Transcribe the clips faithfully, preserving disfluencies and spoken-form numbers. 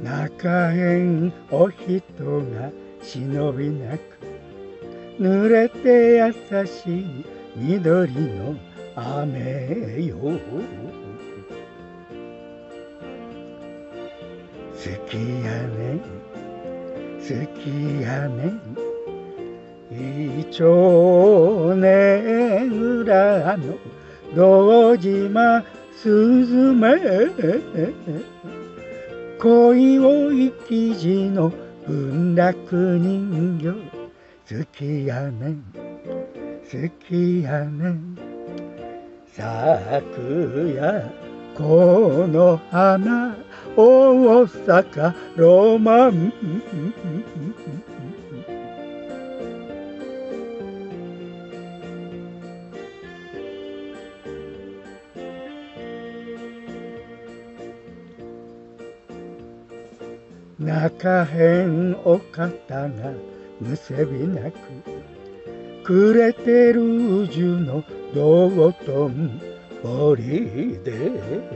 中へんお人が忍びなく濡れて優しい緑の雨よ。好きやねん好きやねんイチョウネ裏の堂島スズメ恋を生き字の文楽人形好きやねん好きやねん昨夜この花大阪ロマン中へんお方がむせびなくくれてるじゅの道頓堀で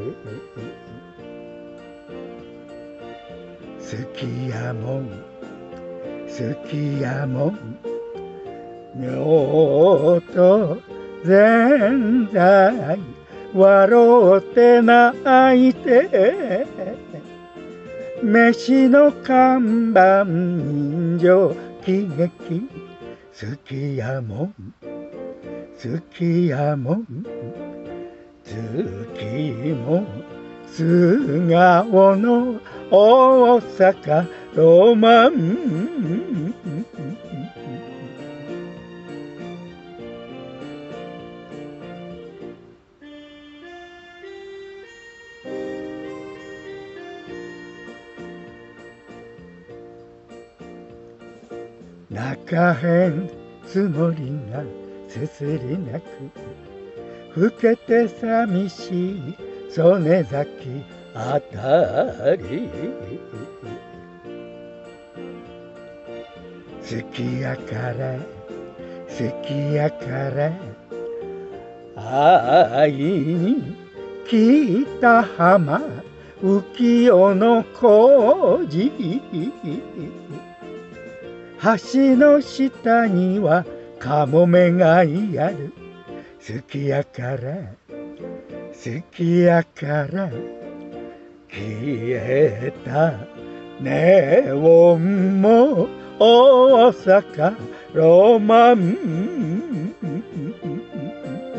好きやもん好きやもん妙とぜんざい笑うて泣いて飯の看板人情喜劇好きやもん好きやもん月も素顔の大阪ロマン中へんつもりがせすりなく老けて寂しい曽根崎あたり好きやから好きやから会いに来た浜浮世の工事橋の下にはカモメがやる好きやから好きやから消えたネオンも大阪ロマン